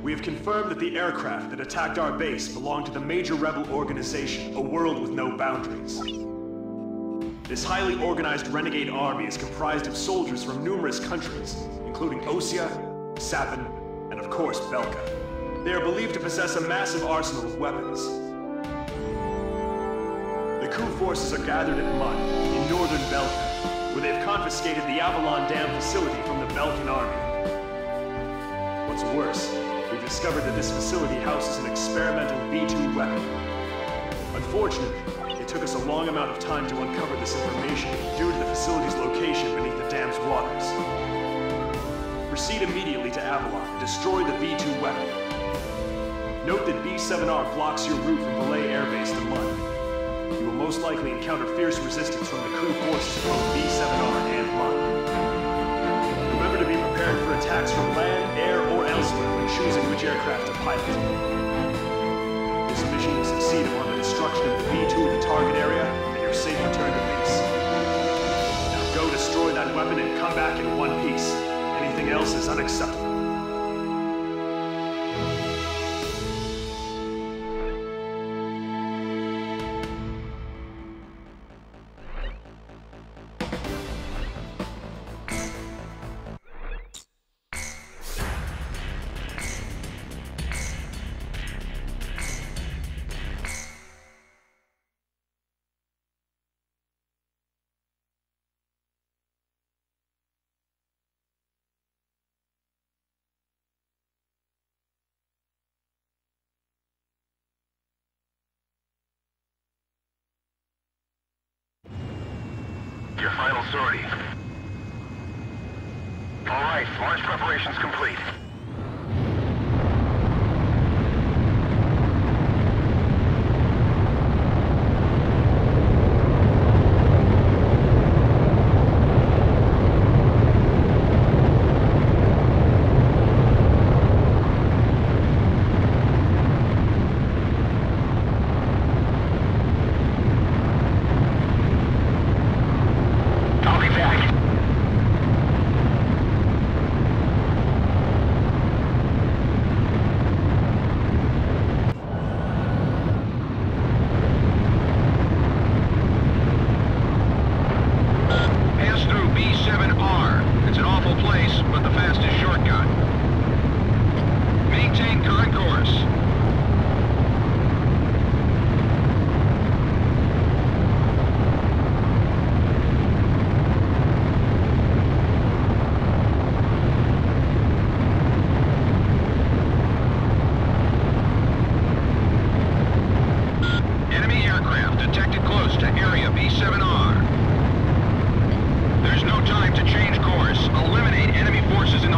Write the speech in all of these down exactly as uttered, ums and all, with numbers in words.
We have confirmed that the aircraft that attacked our base belonged to the major rebel organization, A World With No Boundaries. This highly organized renegade army is comprised of soldiers from numerous countries, including Osea, Sapin, and of course Belka. They are believed to possess a massive arsenal of weapons. The coup forces are gathered at Mud, in northern Belka, where they've confiscated the Avalon Dam facility from the Belkan army. What's worse, we've discovered that this facility houses an experimental V two weapon. Unfortunately, it took us a long amount of time to uncover this information due to the facility's location beneath the dam's waters. Proceed immediately to Avalon and destroy the V two weapon. Note that B seven R blocks your route from Belay Air Base to Mud. You will most likely encounter fierce resistance from the coup forces of both B seven R and Mud. Remember to be prepared for attacks from land, air, or elsewhere when choosing which aircraft to pilot. This mission will succeed upon the destruction of the V two in the target area and your safe return to base. Now go destroy that weapon and come back in one piece. Anything else is unacceptable. Your final sortie. All right, launch preparations complete. There's no time to change course. Eliminate enemy forces in the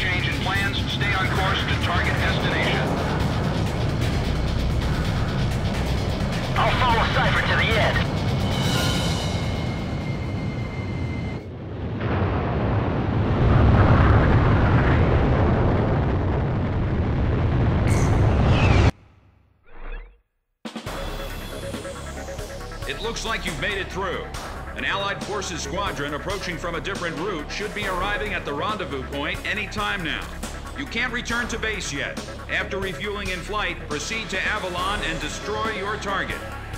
change in plans, stay on course to target destination. I'll follow Cypher to the end. It looks like you've made it through. An Allied Forces squadron approaching from a different route should be arriving at the rendezvous point any time now. You can't return to base yet. After refueling in flight, proceed to Avalon and destroy your target.